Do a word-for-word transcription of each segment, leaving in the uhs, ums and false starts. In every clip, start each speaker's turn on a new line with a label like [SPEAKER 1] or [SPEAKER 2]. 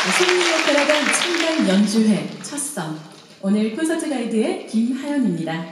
[SPEAKER 1] 송리오페라단 창단 연주회 첫선, 오늘 콘서트 가이드의 김하연입니다.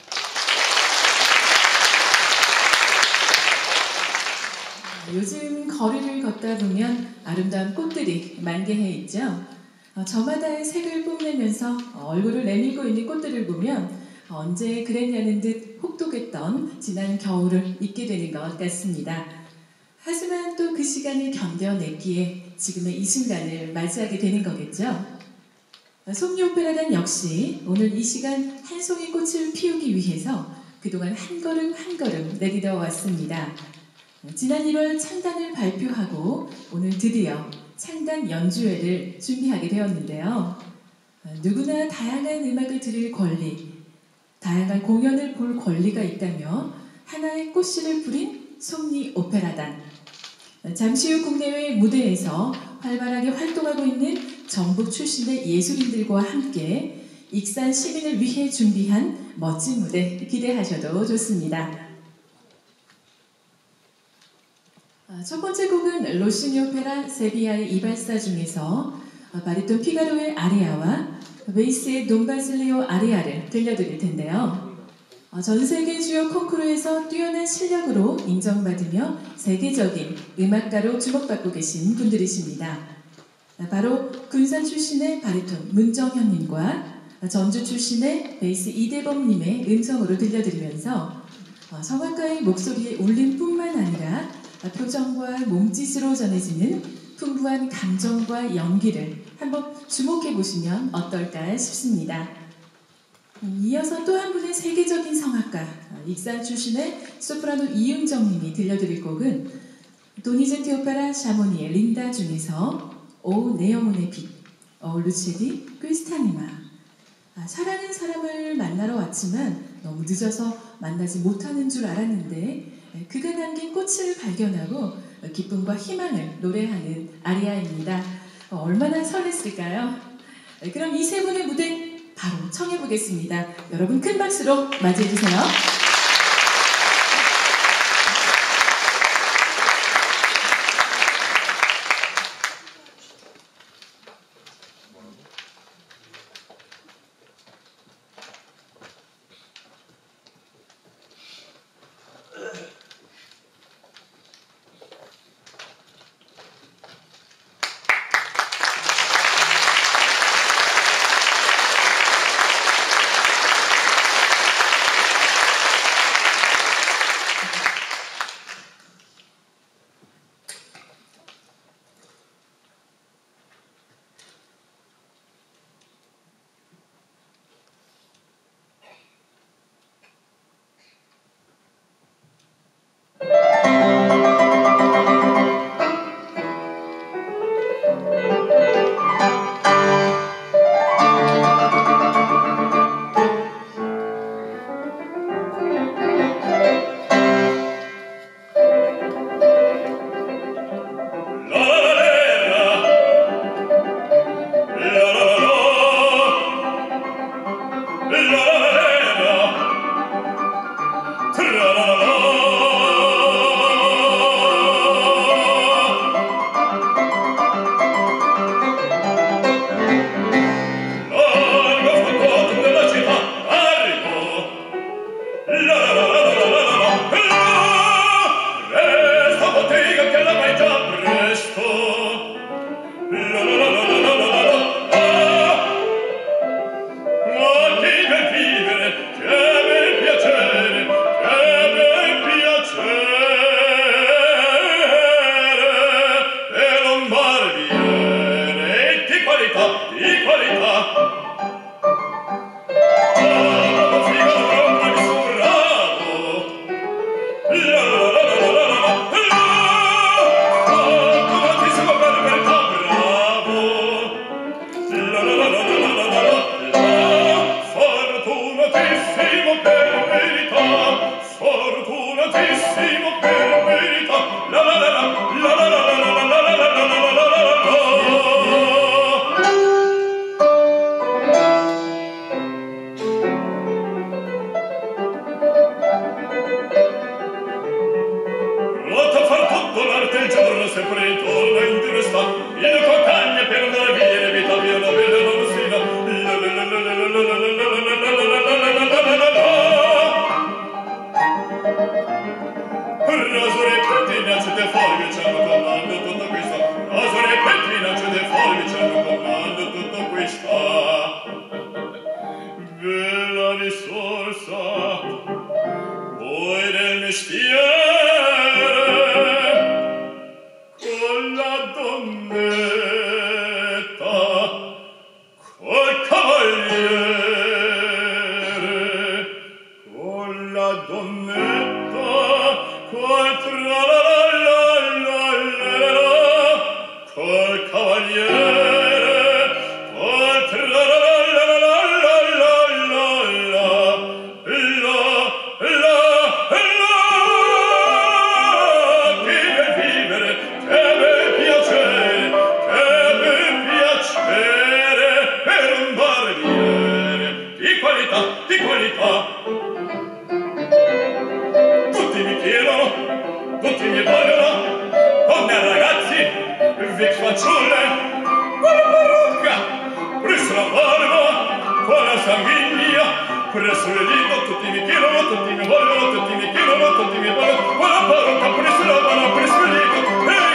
[SPEAKER 1] 요즘 거리를 걷다 보면 아름다운 꽃들이 만개해 있죠. 저마다의 색을 뽐내면서 얼굴을 내밀고 있는 꽃들을 보면 언제 그랬냐는 듯 혹독했던 지난 겨울을 잊게 되는 것 같습니다. 하지만 또 그 시간을 견뎌냈기에 지금의 이 순간을 맞이하게 되는 거겠죠. 송리오페라단 역시 오늘 이 시간 한 송이 꽃을 피우기 위해서 그동안 한 걸음 한 걸음 내디뎌 왔습니다. 지난 일월 창단을 발표하고 오늘 드디어 창단 연주회를 준비하게 되었는데요. 누구나 다양한 음악을 들을 권리, 다양한 공연을 볼 권리가 있다며 하나의 꽃씨를 부린 송리오페라단. 잠시 후 국내외 무대에서 활발하게 활동하고 있는 전북 출신의 예술인들과 함께 익산 시민을 위해 준비한 멋진 무대 기대하셔도 좋습니다. 첫 번째 곡은 로시니 오페라 세비야의 이발사 중에서 바리톤 피가로의 아리아와 베이스의 돈바실리오 아리아를 들려드릴 텐데요. 전 세계 주요 콩쿠르에서 뛰어난 실력으로 인정받으며 세계적인 음악가로 주목받고 계신 분들이십니다. 바로 군산 출신의 바리톤 문정현님과 전주 출신의 베이스 이대범님의 음성으로 들려드리면서 성악가의 목소리의 울림뿐만 아니라 표정과 몸짓으로 전해지는 풍부한 감정과 연기를 한번 주목해 보시면 어떨까 싶습니다. 이어서 또 한 분의 세계적인 성악가, 익산 출신의 소프라노 이윤정님이 들려드릴 곡은 도니제티 오페라 샤모니의 린다 중에서 오 네오문의 빛, 어 루체디 크리스타니마. 아, 사랑하는 사람을 만나러 왔지만 너무 늦어서 만나지 못하는 줄 알았는데 그가 남긴 꽃을 발견하고 기쁨과 희망을 노래하는 아리아입니다. 어, 얼마나 설렜을까요? 그럼 이 세 분의 무대 바로 청해보겠습니다. 여러분 큰 박수로 맞이해주세요.
[SPEAKER 2] notte e il giorno sempre intorno in giro sta, il compagno per andare via, vita via la bella donnina. Rasore pettina c'è te fuori, ci hanno comando tutto questo. Rasore pettina c'è te fuori, ci hanno comando tutto questo. Bella risorsa, voi del mestiere, con la donnetta, col cavaliere, con la donnetta, col tra-la-la-la-la-la-la, col cavaliere, col tra-la-la-la-la-la-la-la, la, la, la, che bel vivere, che bel piacere, che bel piacere per un barbiere di qualità, di qualità. Tutti mi chiedono, tutti mi vogliono, donne e ragazzi, vecchi fanciulle, quella parrucca, presso la barba, quella sanguigna, presso le dita, tutti mi chiedono, tutti mi vogliono, tutti mi chiedono, tutti mi vogliono, quella parrucca, presso la barba, presso le dita. Ehi,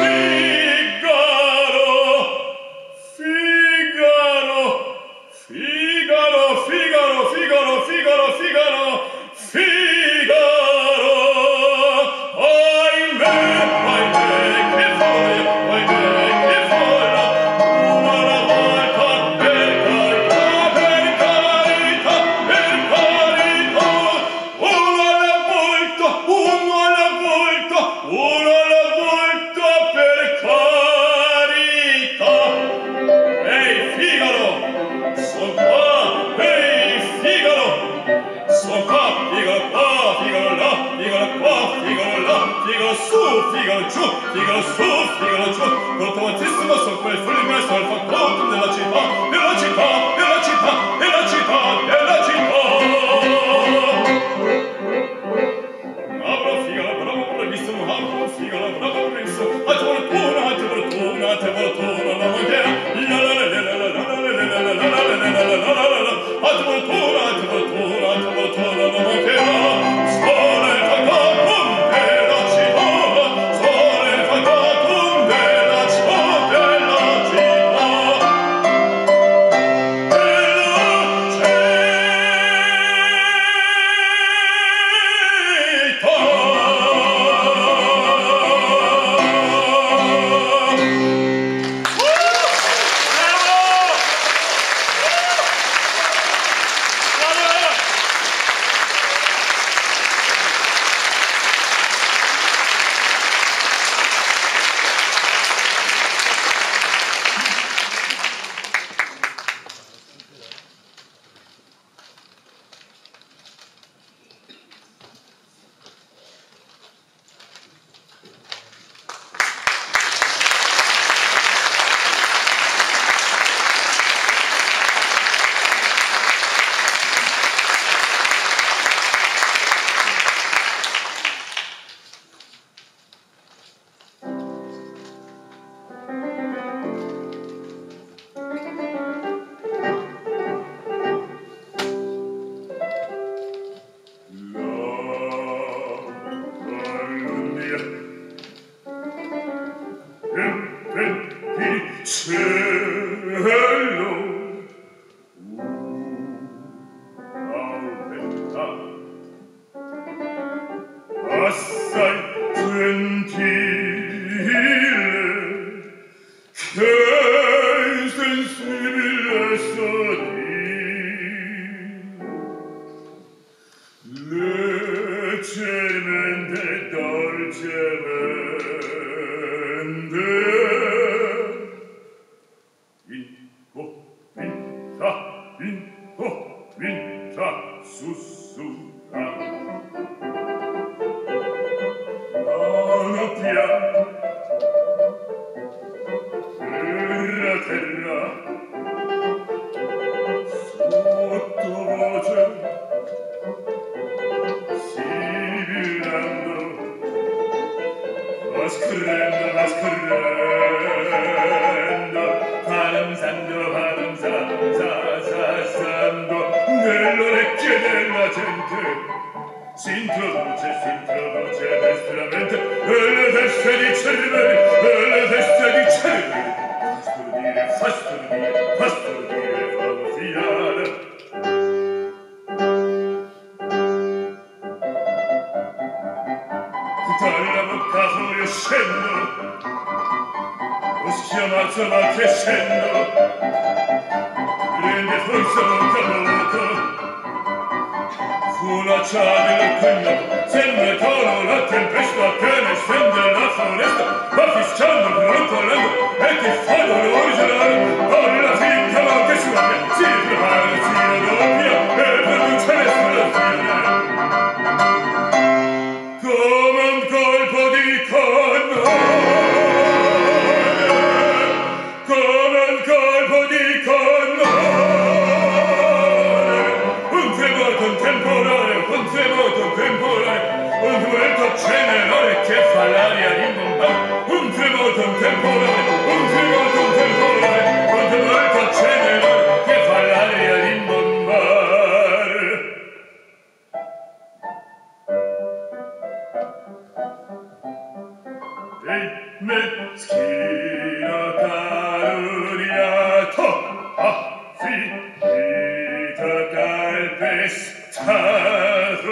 [SPEAKER 2] Figaro, Figaro, Figaro, Figaro, Figaro, Figaro, Figaro, Figaro, ahimè, ahimè, che folla, ahimè, che folla, uno alla volta, per carità, per carità, per carità, uno alla volta, uno alla volta, uno alla volta, per carità. Ehi, Figaro, son qua, ehi, Figaro, son qua, Figaro qua, Figaro là, Figaro qua, Figaro là, Figaro su, Figaro giù, Figaro su, Figaro giù, automatissimo son quel fulmine, son il factotum della città, della città, della città, della città, della città. Bravo, Figaro, bravo, bravissimo, bravo, Figaro, bravo, bravissimo, a te fortuna, a te fortuna, a te fortuna, la montera, la la la la la la la la la la la la la la la, a te fortuna, a te fortuna, a te fortuna, la montera, scuola il factotum della città, scuola il factotum della città, della città, scorrendo, va scorrendo, balanzando, balanzando, sassando, nell'orecchie della gente, si introduce, si introduce destramente, e le teste di cervelli, e le teste di cervelli, fa stordire, fa stordire, fa stordire, fa fiare. Dalla bocca fuoriescendo, lo schiamazzo va crescendo, rende forza bocca a bocca, fu la ciave del cognato, sembra tono la tempesta che ne stende la foresta, va fischiando, brontolando, e che fa dolore gelare, alla finta va che si abbia, si prepara, si raddoppia, e produce l'esplosione. Come un colpo di cannone, come un colpo di cannone, un tremoto temporale, un tremoto temporale, un duetto generale che fa l'aria rimbombare, un tremoto temporale, un tremoto temporale, un duetto generale che fa l'aria rimbombare. Ehi, meschino calunniato, affidito calpestato,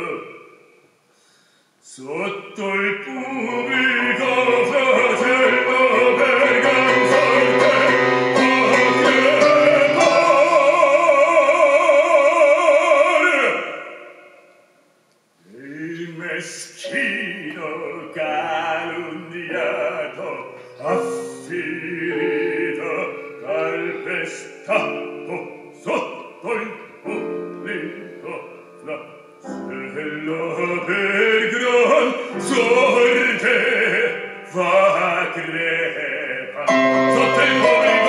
[SPEAKER 2] sotto il pubblico flagello per ganzorte, il meschino calunniato, affidito, calpestato, sotto il pubblico flagello per gran sorte fa crepa, sotto il pubblico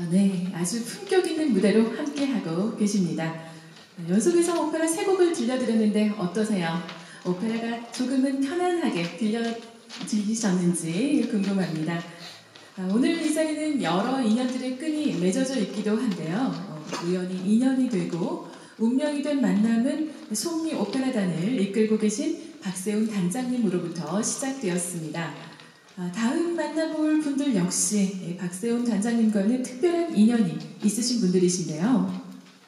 [SPEAKER 1] 아, 네, 아주 품격 있는 무대로 함께하고 계십니다. 연속해서 오페라 세 곡을 들려드렸는데 어떠세요? 오페라가 조금은 편안하게 들려, 들리셨는지 궁금합니다. 아, 오늘 이 자리는 여러 인연들의 끈이 맺어져 있기도 한데요. 어, 우연히 인연이 되고 운명이 된 만남은 송리 오페라단을 이끌고 계신 박세훈 단장님으로부터 시작되었습니다. 아, 다음 만나볼 분들 역시 박세훈 단장님과는 특별한 인연이 있으신 분들이신데요.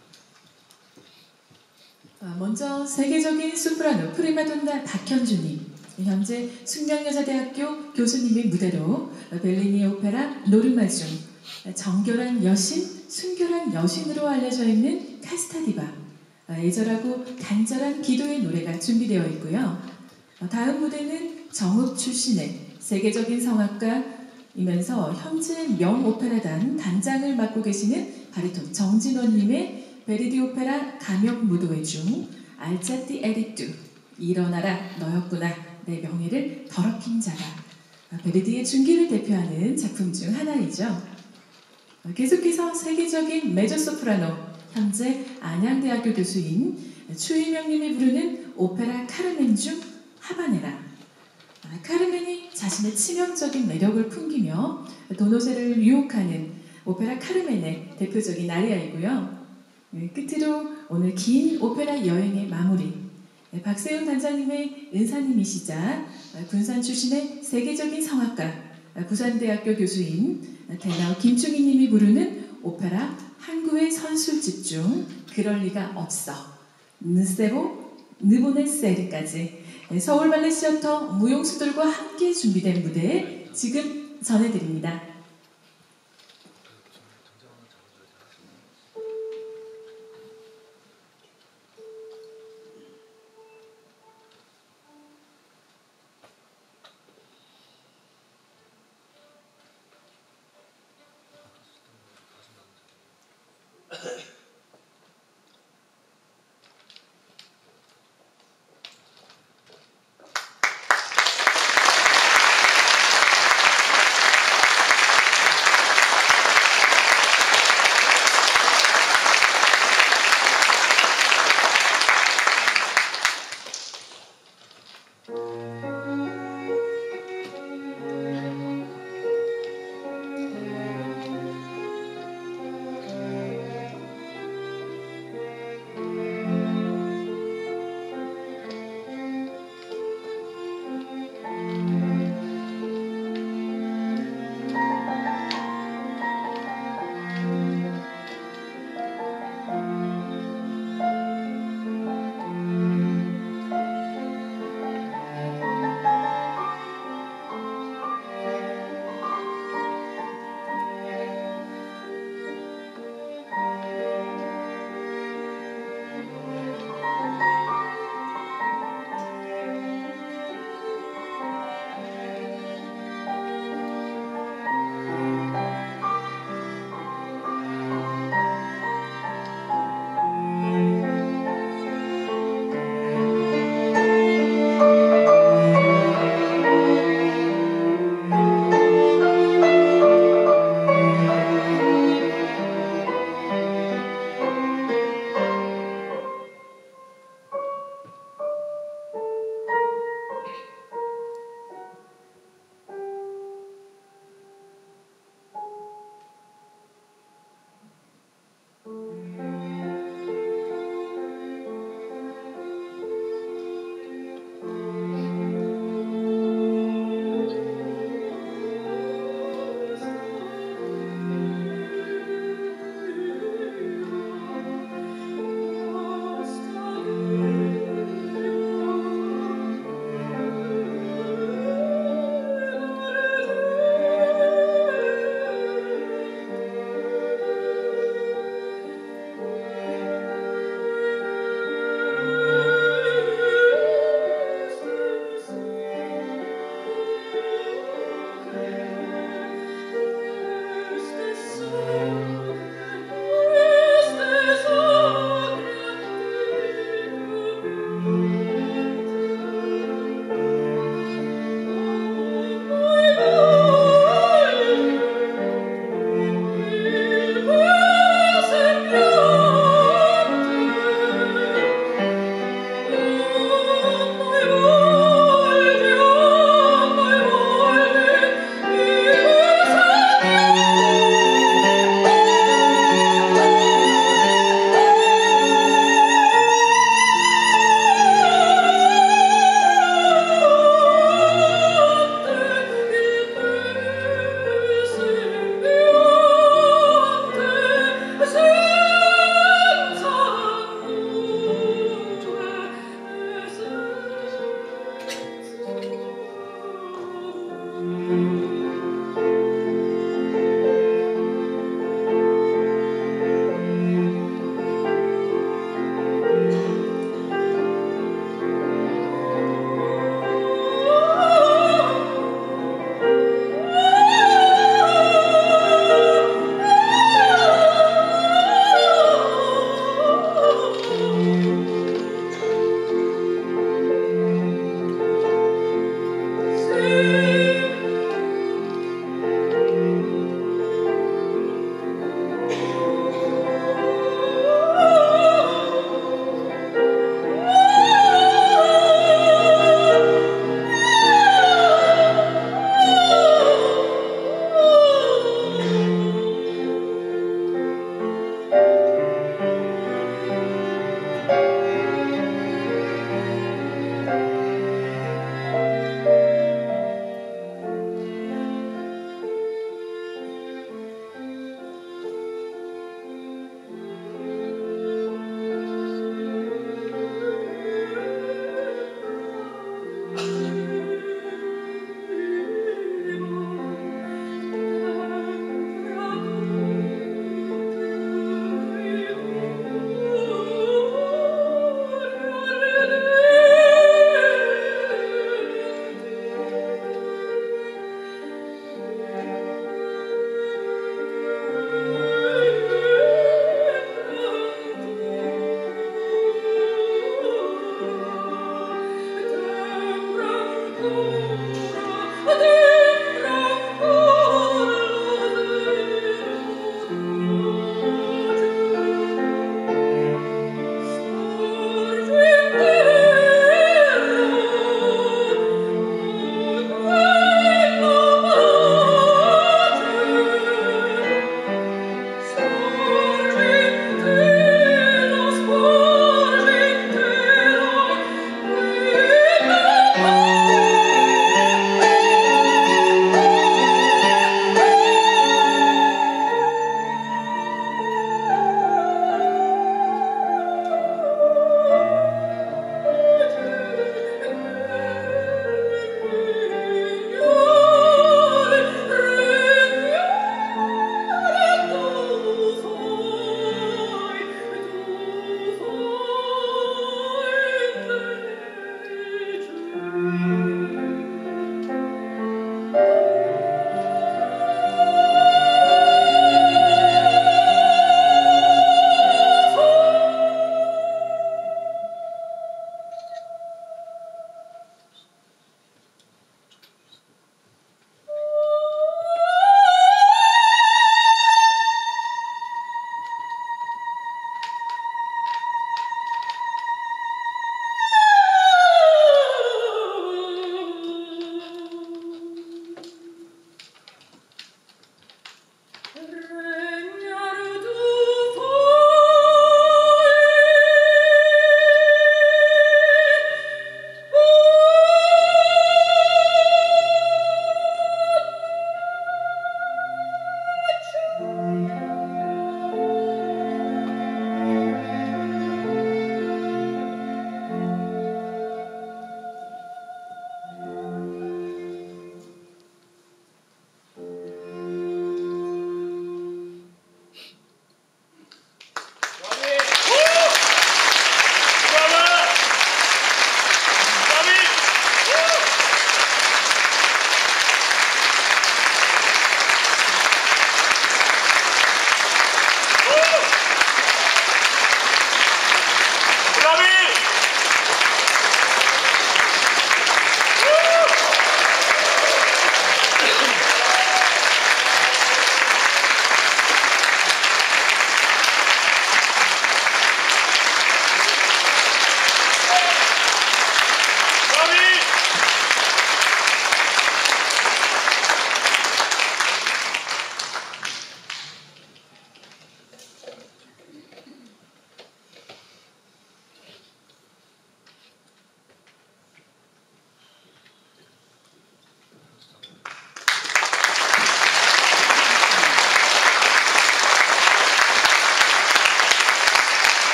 [SPEAKER 1] 아, 먼저 세계적인 소프라노 프리마돈나 박현주님, 현재 숙명여자대학교 교수님의 무대로 벨리니 오페라 노르마중, 정결한 여신, 순결한 여신으로 알려져 있는 카스타디바, 애절하고 간절한 기도의 노래가 준비되어 있고요. 다음 무대는 정읍 출신의 세계적인 성악가이면서 현재 명오페라단 단장을 맡고 계시는 바리톤 정진원님의 베르디 오페라 감염무도회 중 알자띠 에리뚜, 일어나라 너였구나 내 명예를 더럽힌 자가, 베르디의 중기를 대표하는 작품 중 하나이죠. 계속해서 세계적인 메조소프라노, 현재 안양대학교 교수인 추희명님이 부르는 오페라 카르멘 중 하바네라. 카르멘이 자신의 치명적인 매력을 풍기며 도노세를 유혹하는 오페라 카르멘의 대표적인 아리아이고요. 끝으로 오늘 긴 오페라 여행의 마무리, 박세훈 단장님의 은사님이시자 군산 출신의 세계적인 성악가, 부산대학교 교수인 테너 김충희님이 부르는 오페라 항구의 선술집 중 그럴 리가 없어, 느세보 느보네세르까지 서울 발레 시어터 무용수들과 함께 준비된 무대 지금 전해드립니다.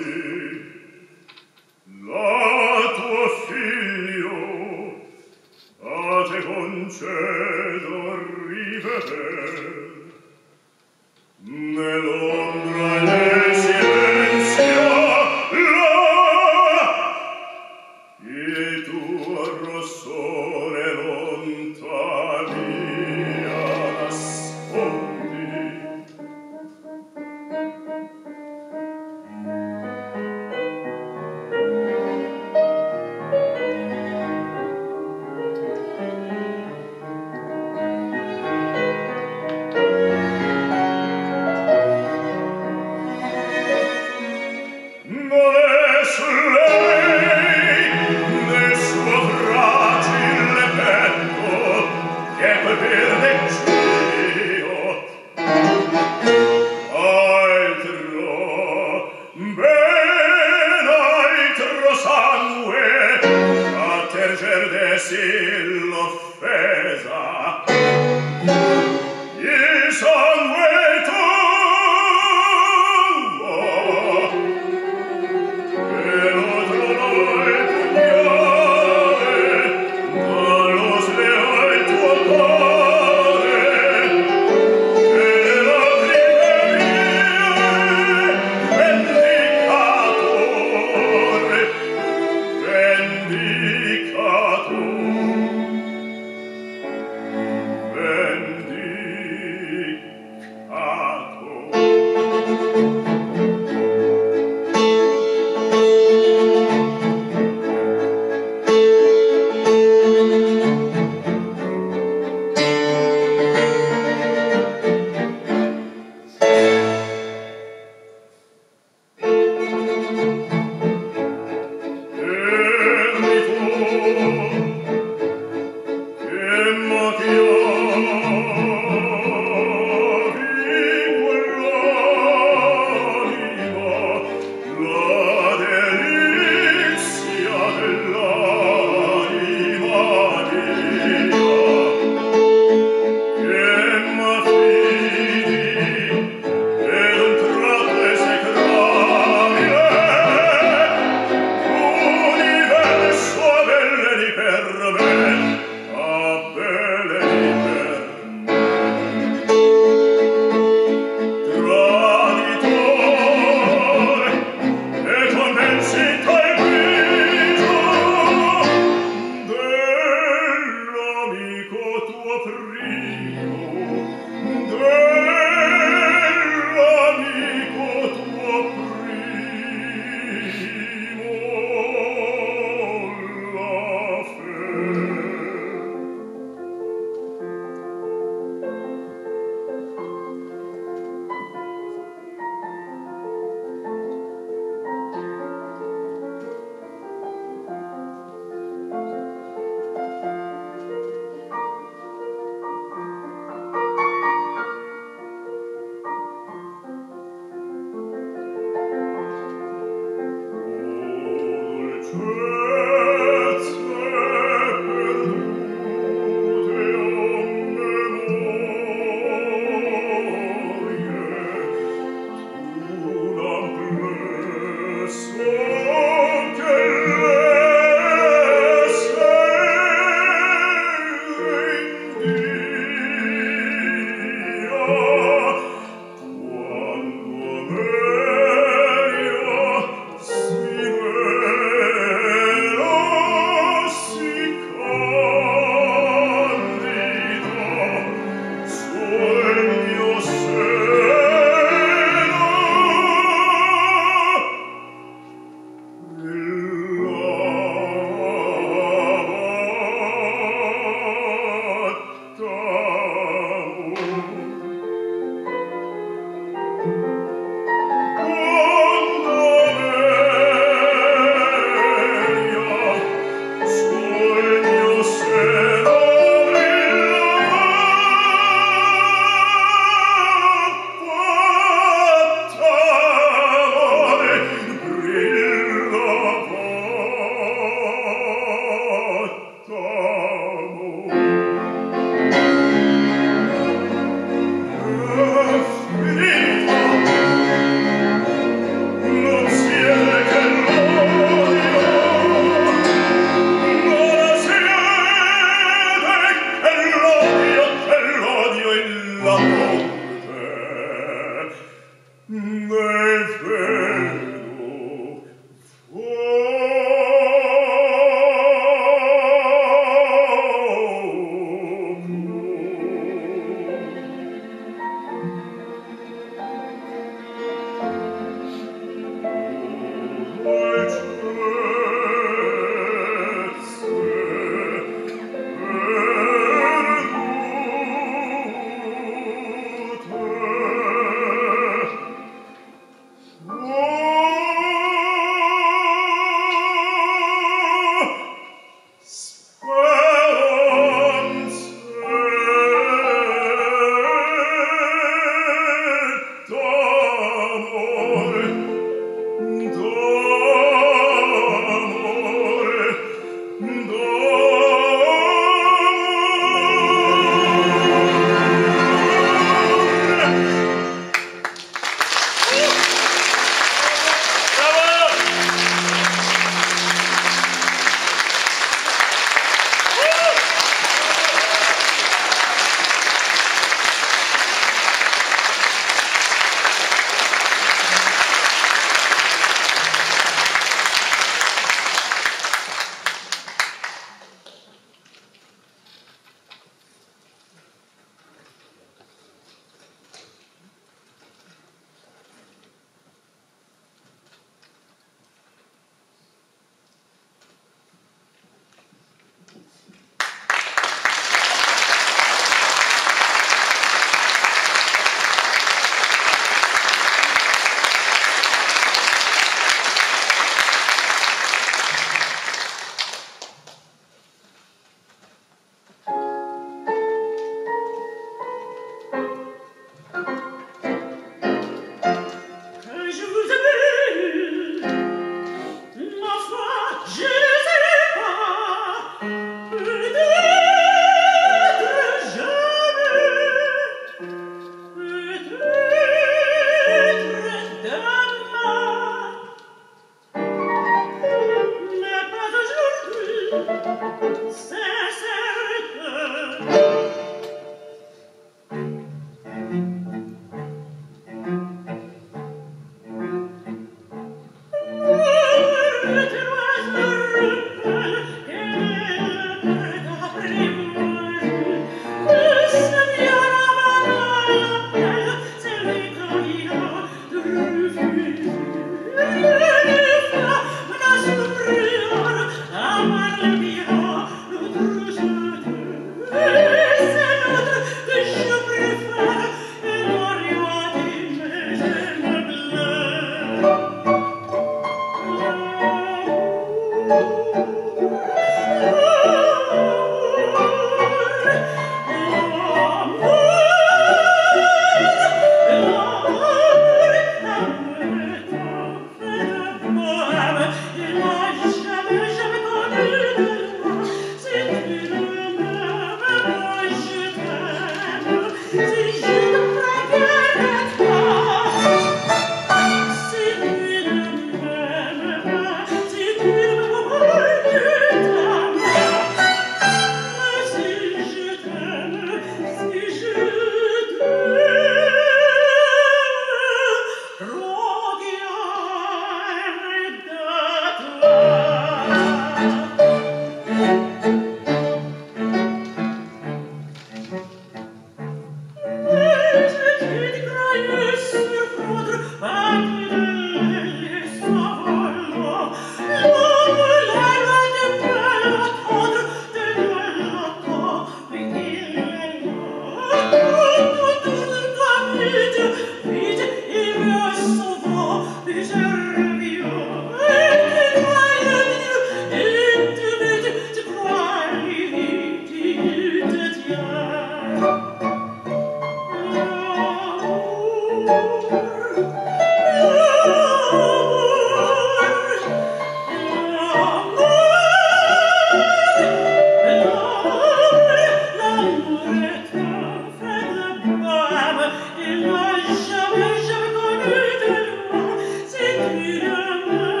[SPEAKER 2] la tuo figlio a te concedo riveder nell'ombra e nel silenzio là il tuo rossore lontania nascondi. Non è su lei nel suo fragile petto che quel verde cio altro ben altro sangue a terger de sì l'offesa il sangue tuo e lo tronò il pugnale dallo sleo il tuo cuore e la vendicatore vendicato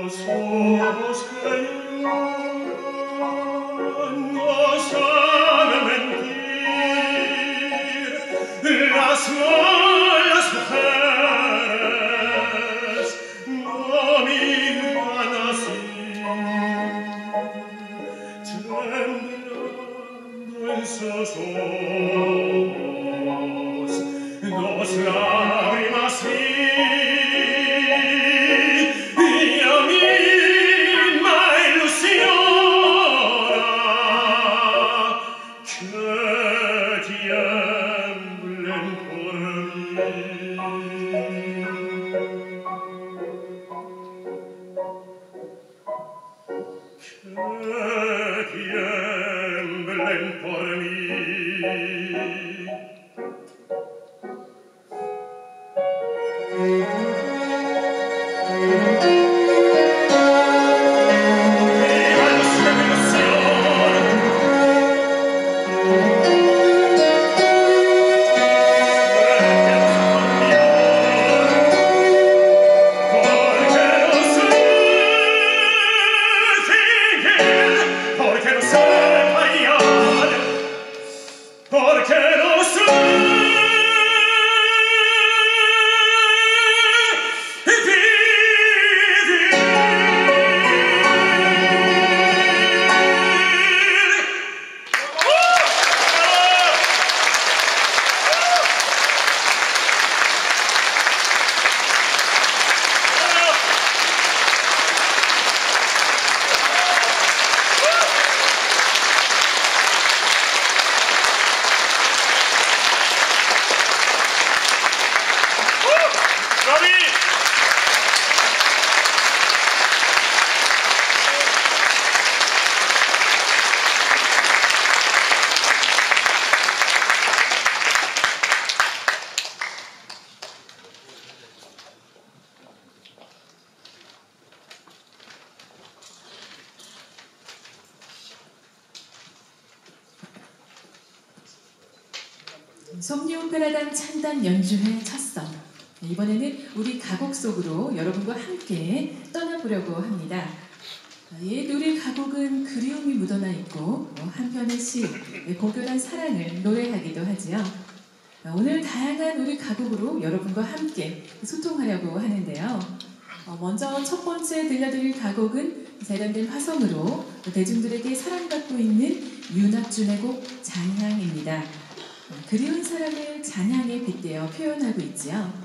[SPEAKER 2] los ojos que lloran no saben mentir, las malas mujeres no miran así, temblando en sus ojos dos lágrimas vi.
[SPEAKER 1] 섭리오페라단 찬단 연주회 첫선. 이번에는 우리 가곡 속으로 여러분과 함께 떠나보려고 합니다. 옛 우리 가곡은 그리움이 묻어나 있고 한편의 시, 고결한 사랑을 노래하기도 하지요. 오늘 다양한 우리 가곡으로 여러분과 함께 소통하려고 하는데요. 먼저 첫 번째 들려드릴 가곡은 세련된 화성으로 대중들에게 사랑받고 있는 윤학준의 곡 잔향입니다. 그리운 사랑을 잔향에 빗대어 표현하고 있지요.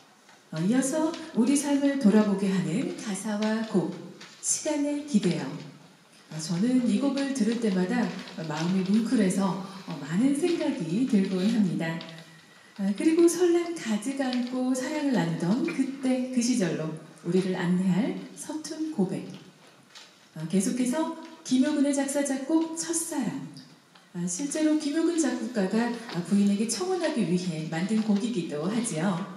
[SPEAKER 1] 이어서 우리 삶을 돌아보게 하는 가사와 곡, 시간을 기대어. 저는 이 곡을 들을 때마다 마음이 뭉클해서 많은 생각이 들곤 합니다. 그리고 설렘 가득 안고 사랑을 나누던 그때 그 시절로 우리를 안내할 서툰 고백. 계속해서 김효근의 작사 작곡 첫사랑. 실제로 김효근 작곡가가 부인에게 청혼하기 위해 만든 곡이기도 하지요.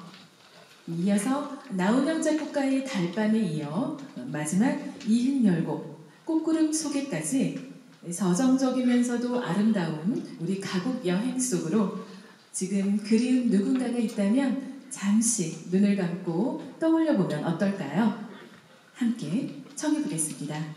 [SPEAKER 1] 이어서 나훈영 작곡가의 달밤에 이어 마지막 이흔열곡 꽃구름 속에까지 서정적이면서도 아름다운 우리 가곡 여행 속으로 지금 그리운 누군가가 있다면 잠시 눈을 감고 떠올려보면 어떨까요? 함께 청해보겠습니다.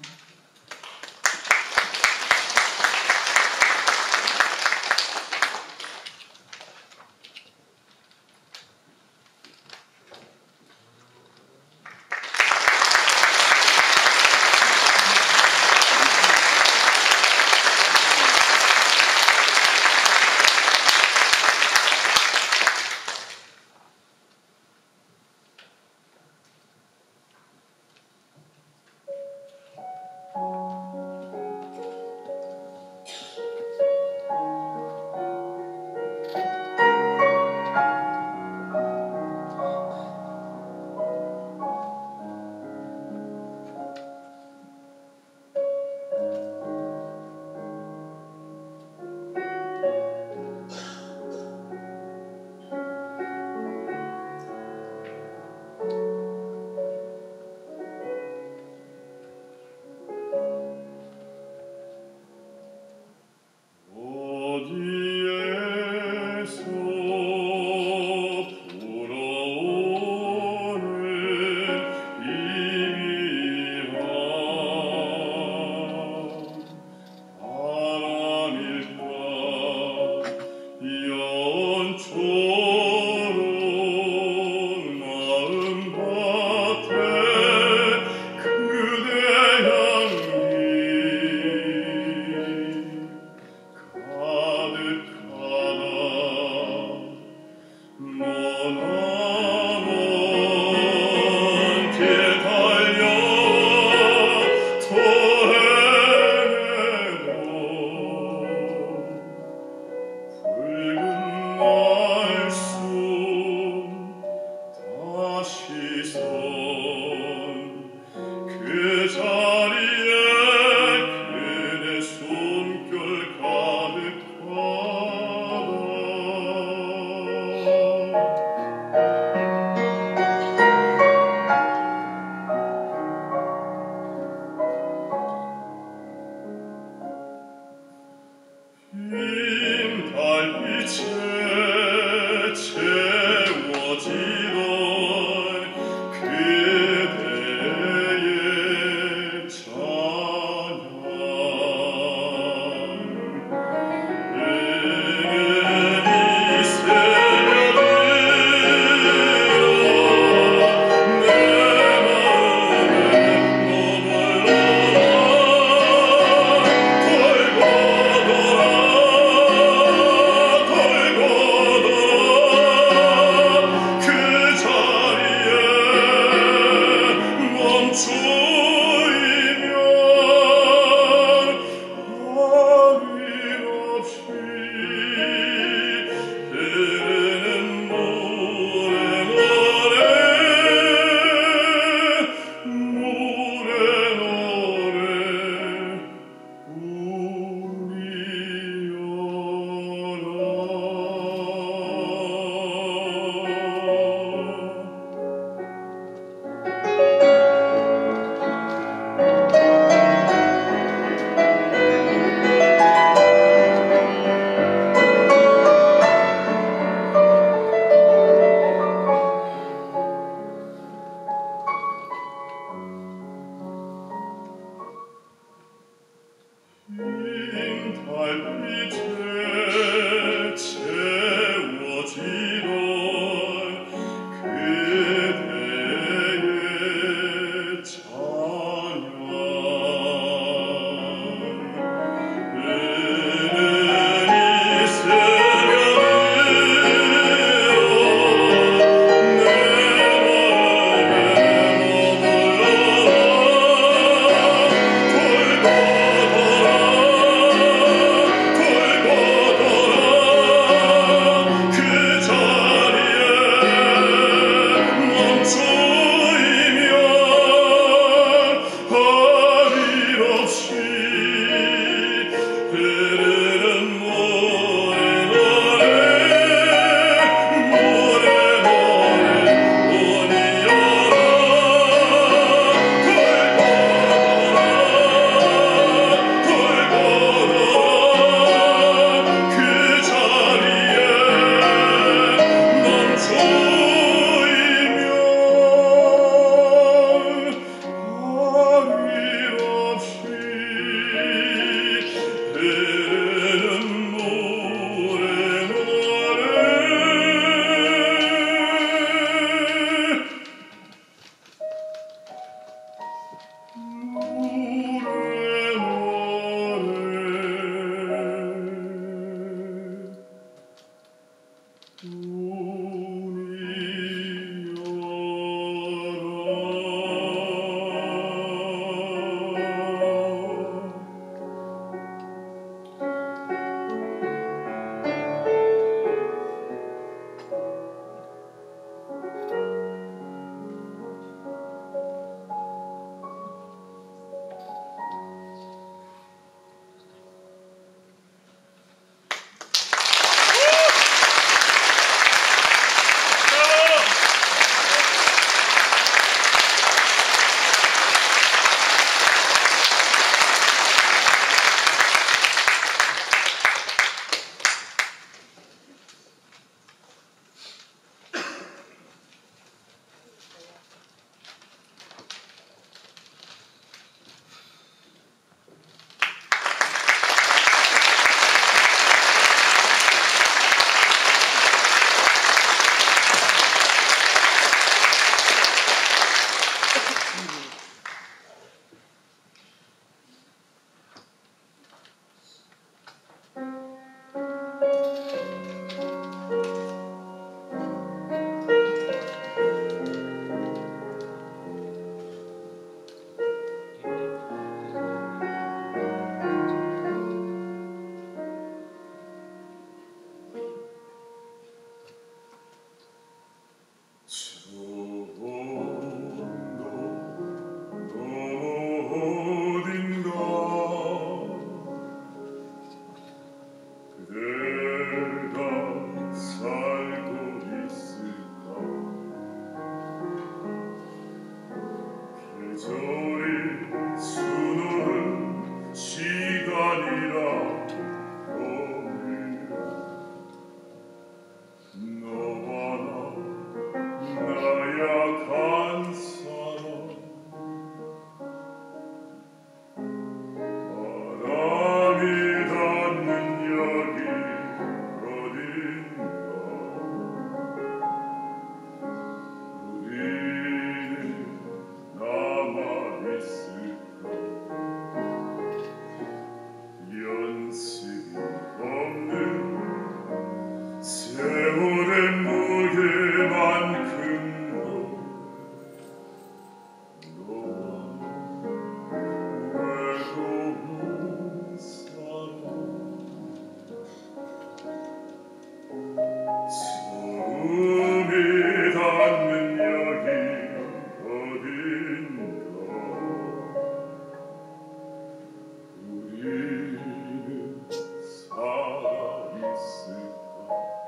[SPEAKER 2] 하시선 그 자리에 그대 숨결 가득하다 흰 달빛에 채워지던 그 고약한 사람 바람이 닿는 여기 어딘가 우리는 남아있을까 연습이 없는 세월의 무게만큼도 너와 외로운 사람 처음이 닿는 여기 어딘가 우리는 살아있을까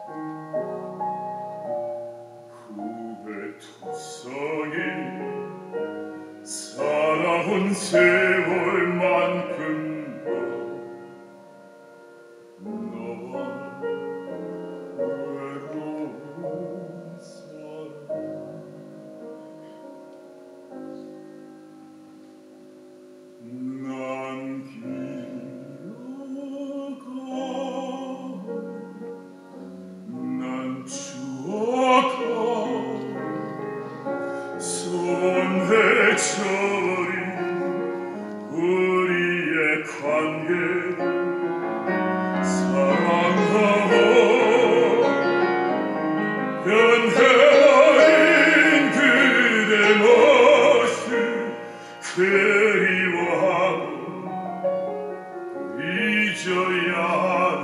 [SPEAKER 2] 후회 투성이 살아온 세월만큼도 너와 외로운 사람 난 기억하 난 추억하 손해쳐버린 우리의 관계 사랑하고 변해버린 그대 모습 그리워하고 잊어야 하는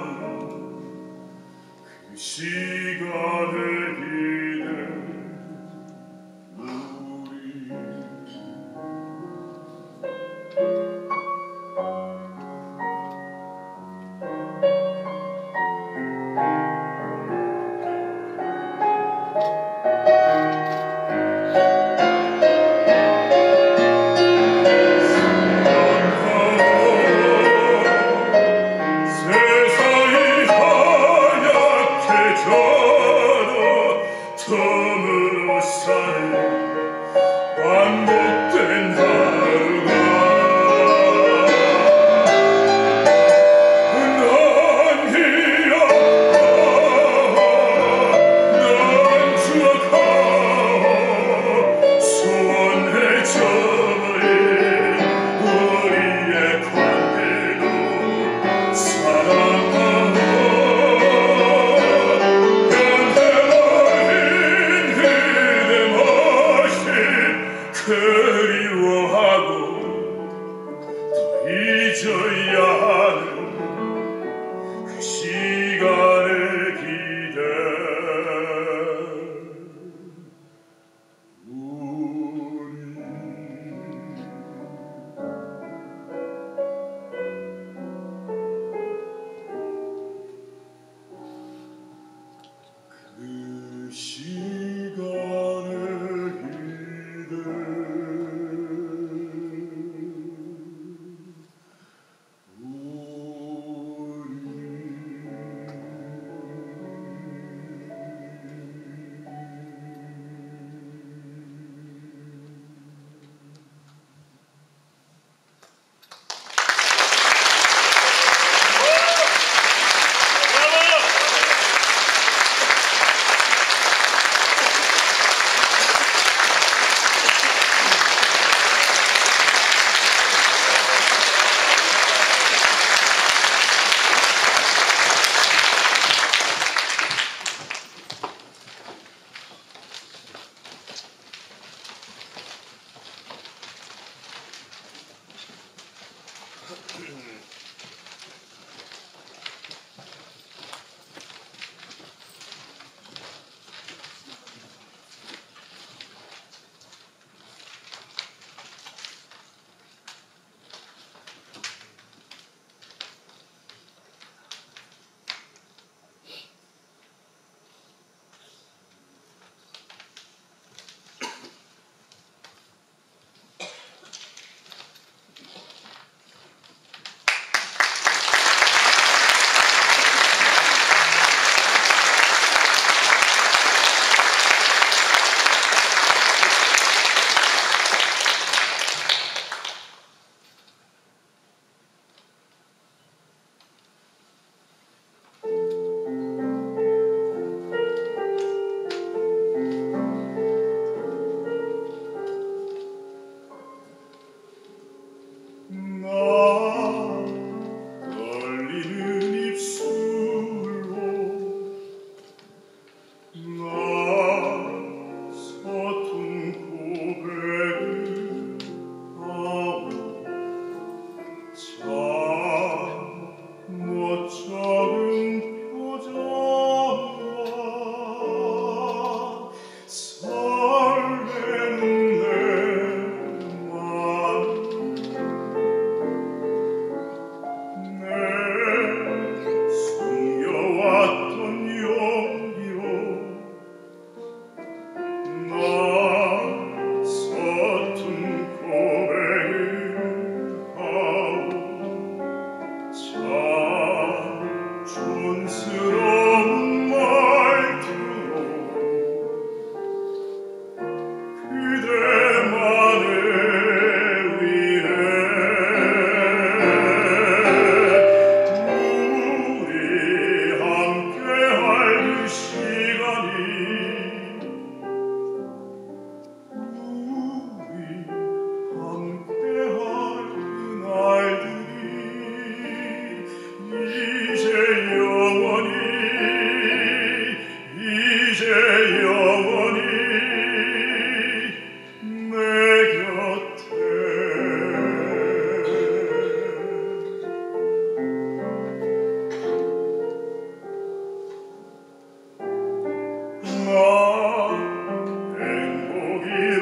[SPEAKER 2] 그 시간을 기대 우리 세상이 하얗게져도 처음으로 사는 반복된 하루가 난 기억하고 난 추억하고 소원해져버린 우리의 관계도 사랑하고 변해버린 그대 모습 그리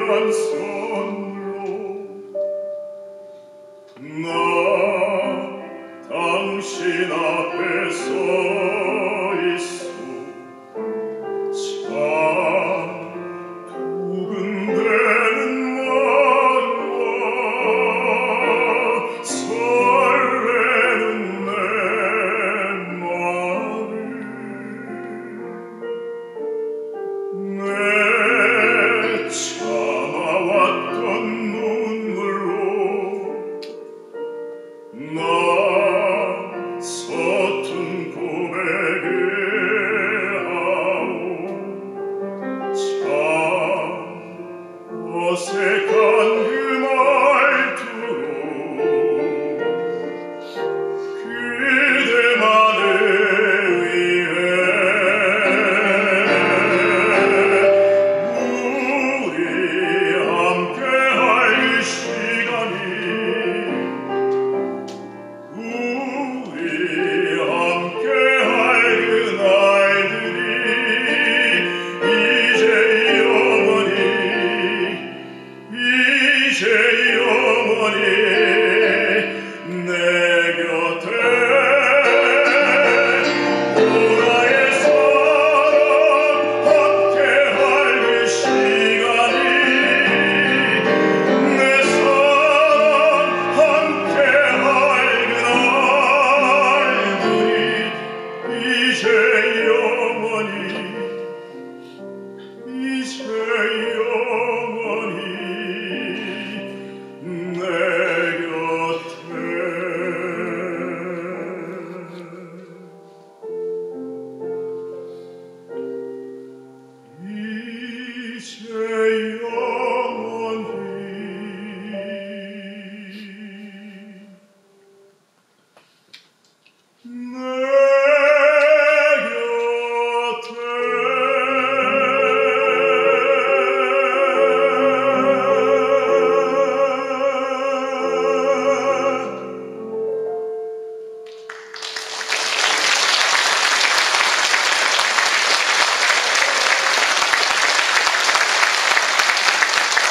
[SPEAKER 2] 귀한 선물로 나 당신 앞에 서 있어 참 두근대는 마음과 설레는 내 마음을 내 참아왔던 눈물로 나 서툰 고백을 하오 참 어색한 그 말투로 그대만을 위해 우리 함께할 시간이 우리 함께할 그 날들이 이제 영원히 이제 영원히 내 곁에 너의 사랑 함께할 그 시간이 내 사랑 함께할 그 날들이 이제 영원히 이제 영원히 내 곁에 이제 영원히 내 곁에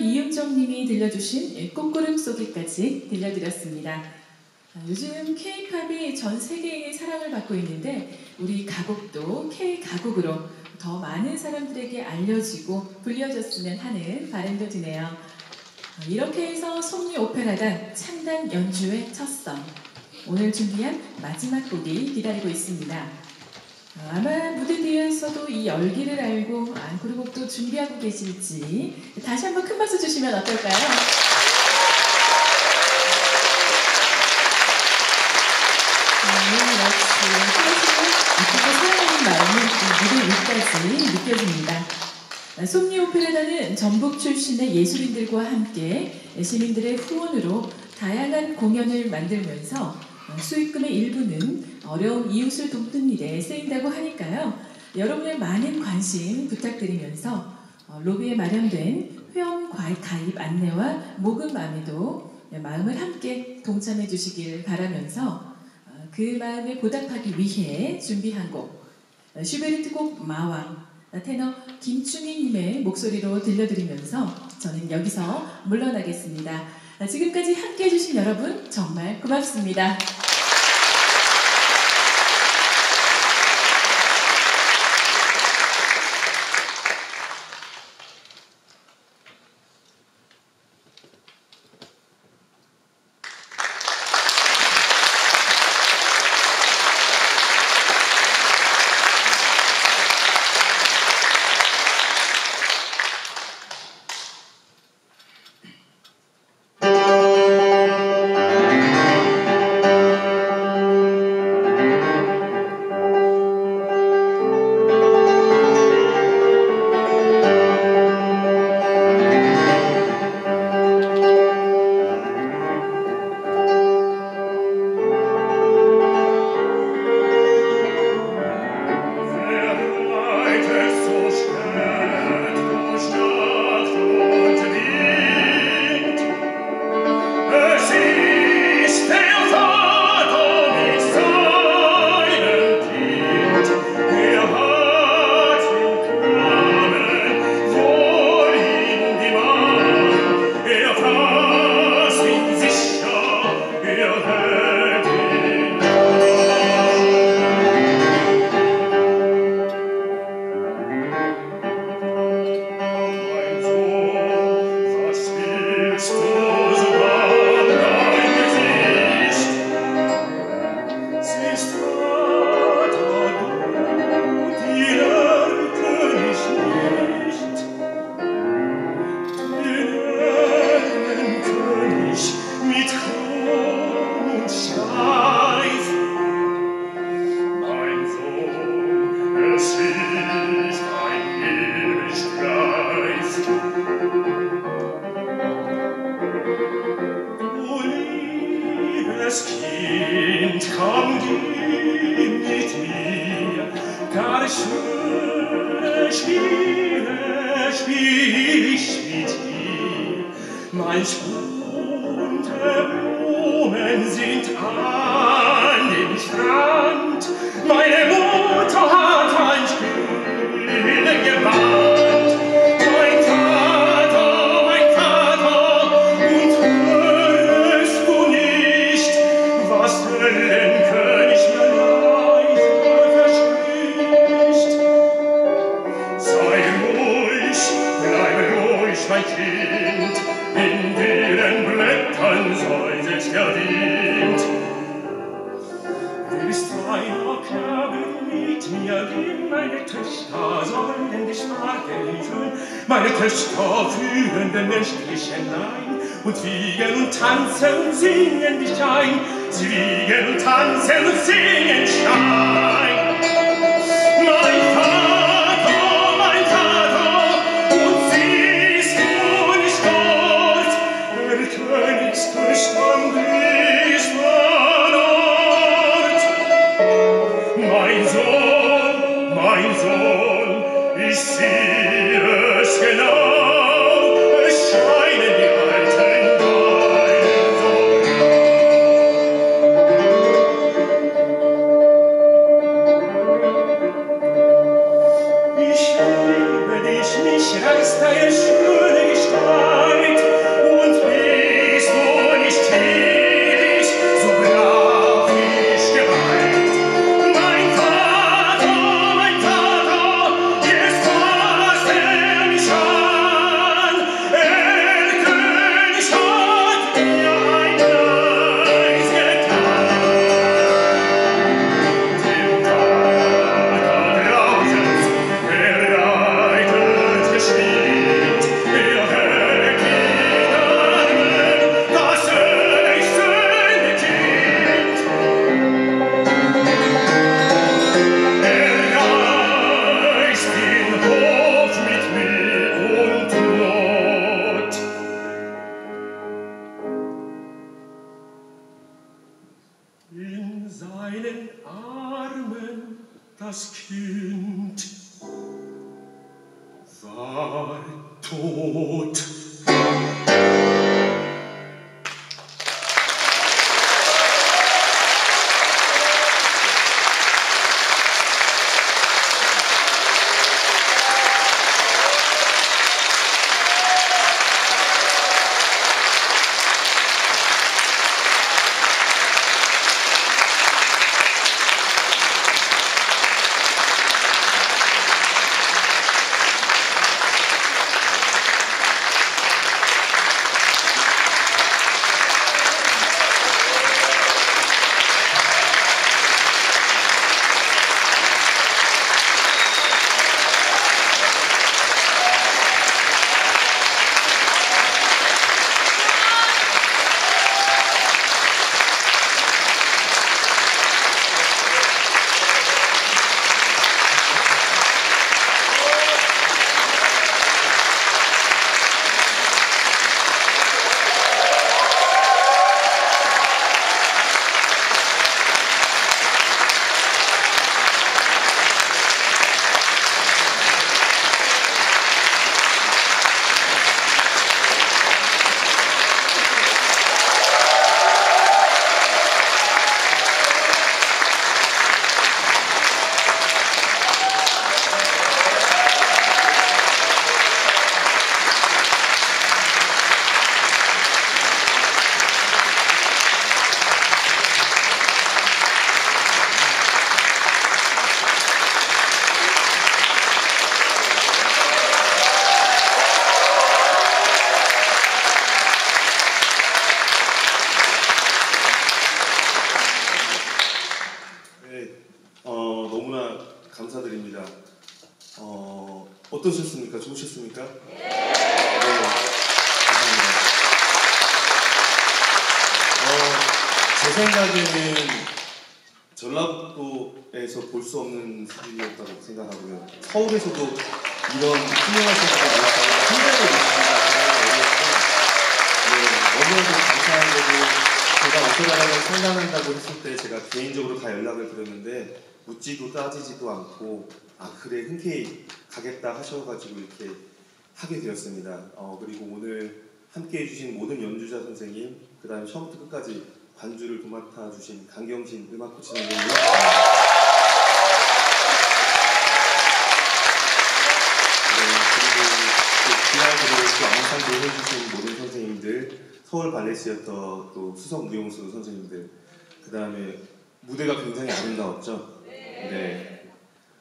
[SPEAKER 1] 이윤정님이 들려주신 꽃구름 쏘기까지 들려드렸습니다. 요즘 K-팝이 전 세계의 사랑을 받고 있는데 우리 가곡도 K-가곡으로 더 많은 사람들에게 알려지고 불려졌으면 하는 바람도 드네요. 이렇게 해서 솜리 오페라단 창단 연주의 첫 선, 오늘 준비한 마지막 곡이 기다리고 있습니다. 아마 무대 뒤에서도 이 열기를 알고 앙코르곡도 준비하고 계실지 다시 한번 큰 박수 주시면 어떨까요? 네, 역시 사랑하는 마음이 무대 위까지 느껴집니다. 솜리 오페라단은 전북 출신의 예술인들과 함께 시민들의 후원으로 다양한 공연을 만들면서 수익금의 일부는 어려운 이웃을 돕는 일에 쓰인다고 하니까요. 여러분의 많은 관심 부탁드리면서 로비에 마련된 회원 가입 안내와 모금함에도 마음을 함께 동참해 주시길 바라면서 그 마음에 보답하기 위해 준비한 곡 슈베르트 곡 마왕 테너 김충희님의 목소리로 들려드리면서 저는 여기서 물러나겠습니다. 지금까지 함께해 주신 여러분 정말 고맙습니다.
[SPEAKER 2] Meine Töchter führen den Menschlichen ein und wiegen und tanzen und singen dich ein. Sie wiegen und tanzen und singen dich ein. Mein Vater, mein Vater, und siehst du nicht dort, der Königstochter am grünen Ort. Mein Sohn, mein Sohn, ich sehe es genau, es scheinen die alten Weiden so. das Kind war tot. 감사드립니다. 어, 어떠셨습니까? 좋으셨습니까? 네. 네, 감사합니다. 어, 제 생각에는 전라북도에서 볼 수 없는 사진이었다고 생각하고요. 서울에서도 이런 훌륭한 사진을 보셨다고 생각을 했습니다. 네, 너무나도 감사한 거고, 제가 오페라를 상담한다고 했을 때 제가 개인적으로 다 연락을 드렸는데 묻지도 따지지도 않고 아 그래 흔쾌히 가겠다 하셔가지고 이렇게 하게 되었습니다. 어, 그리고 오늘 함께 해주신 모든 연주자 선생님, 그 다음에 처음부터 끝까지 반주를 도맡아 주신 강경신 음악코치 선생님, 네, 그리고 또 기하기로 또 앙상블 해주신 모든 선생님들, 서울 발레시아터 또 수석 무용수 선생님들, 그 다음에 무대가 굉장히 아름다웠죠. 네.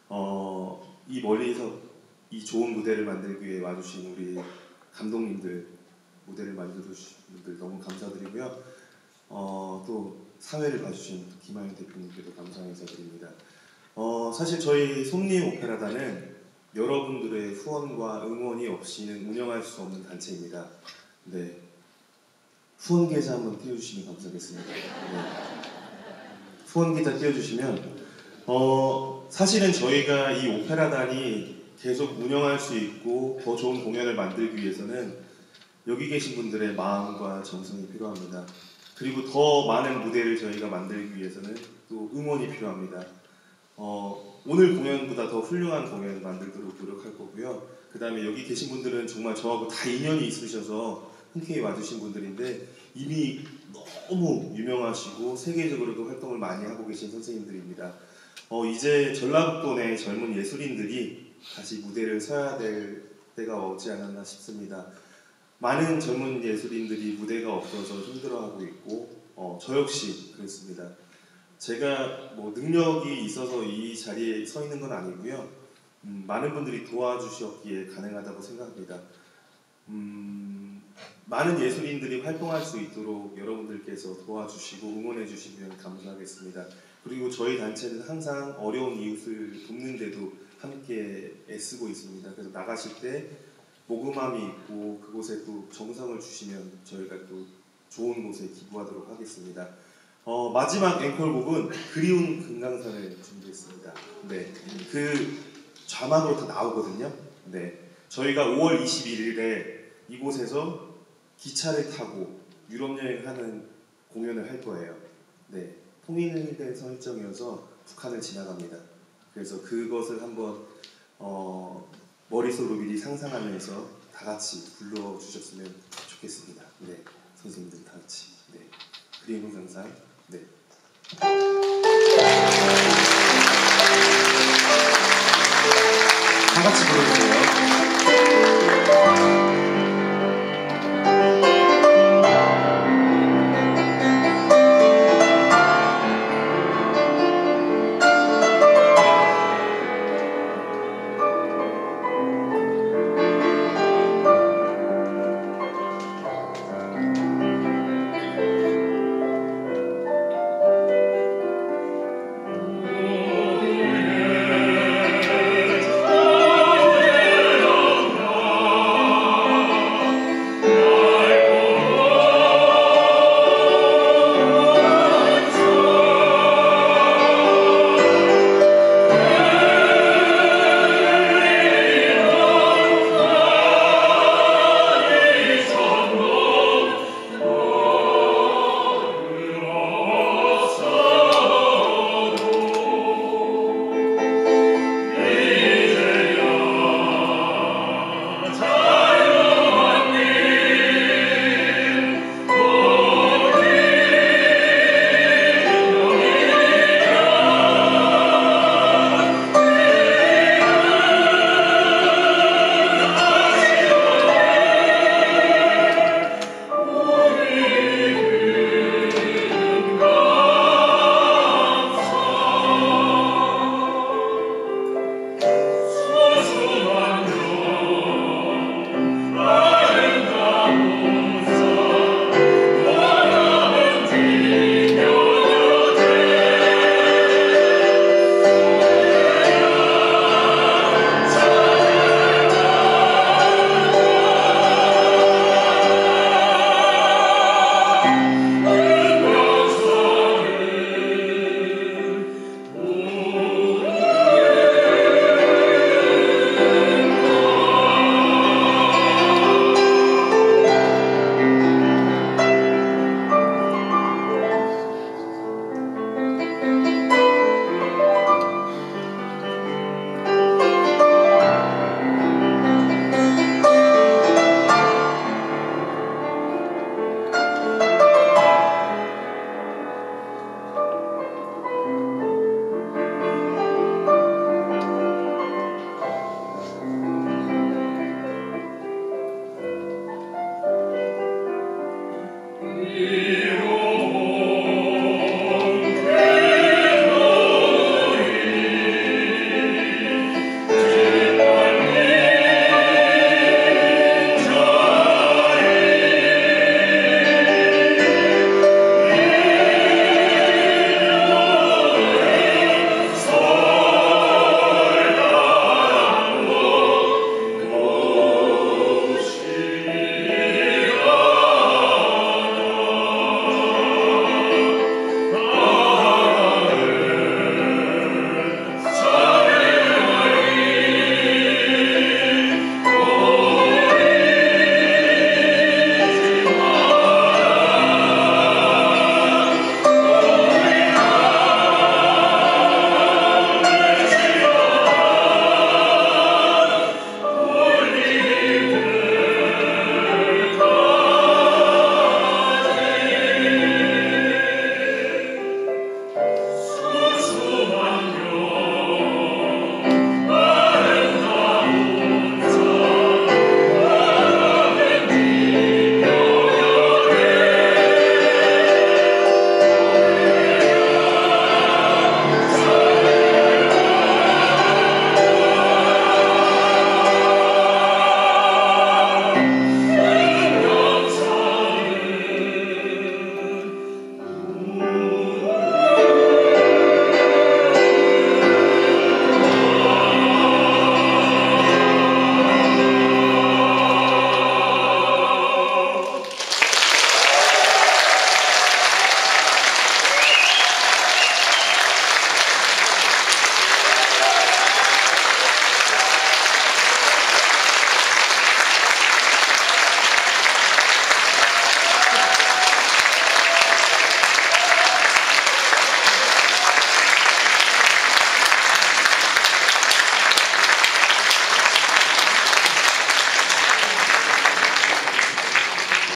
[SPEAKER 2] 어, 이 멀리서 이 좋은 무대를 만들기 위해 와주신 우리 감독님들, 무대를 만들어주신 분들 너무 감사드리고요. 어, 또 사회를 봐주신 김하윤 대표님께도 감사 인사드립니다. 어, 사실 저희 솜니 오페라단은 여러분들의 후원과 응원이 없이는 운영할 수 없는 단체입니다. 네. 후원 계좌 한번 띄워주시면 감사하겠습니다. 네. 후원 계좌 띄워주시면 어, 사실은 저희가 이 오페라단이 계속 운영할 수 있고 더 좋은 공연을 만들기 위해서는 여기 계신 분들의 마음과 정성이 필요합니다. 그리고 더 많은 무대를 저희가 만들기 위해서는 또 응원이 필요합니다. 어, 오늘 공연보다 더 훌륭한 공연을 만들도록 노력할 거고요. 그 다음에 여기 계신 분들은 정말 저하고 다 인연이 있으셔서 흔쾌히 와주신 분들인데 이미 너무 유명하시고 세계적으로도 활동을 많이 하고 계신 선생님들입니다. 어, 이제 전라북도 내 젊은 예술인들이 다시 무대를 서야 될 때가 오지 않았나 싶습니다. 많은 젊은 예술인들이 무대가 없어서 힘들어하고 있고 어, 저 역시 그렇습니다. 제가 뭐 능력이 있어서 이 자리에 서 있는 건 아니고요. 음, 많은 분들이 도와주셨기에 가능하다고 생각합니다. 음, 많은 예술인들이 활동할 수 있도록 여러분들께서 도와주시고 응원해 주시면 감사하겠습니다. 그리고 저희 단체는 항상 어려운 이웃을 돕는 데도 함께 애쓰고 있습니다. 그래서 나가실 때 모금함이 있고 그곳에 또 정성을 주시면 저희가 또 좋은 곳에 기부하도록 하겠습니다. 어, 마지막 앵콜곡은 그리운 금강산을 준비했습니다. 네, 그 자막으로 다 나오거든요. 네, 저희가 오월 이십일일에 이곳에서 기차를 타고 유럽 여행하는 공연을 할 거예요. 네, 통일된 설정이어서 북한을 지나갑니다.
[SPEAKER 3] 그래서 그것을 한번 어, 머릿속으로 미리 상상하면서 다 같이 불러주셨으면 좋겠습니다. 네, 선생님들 다 같이. 네, 그림 영상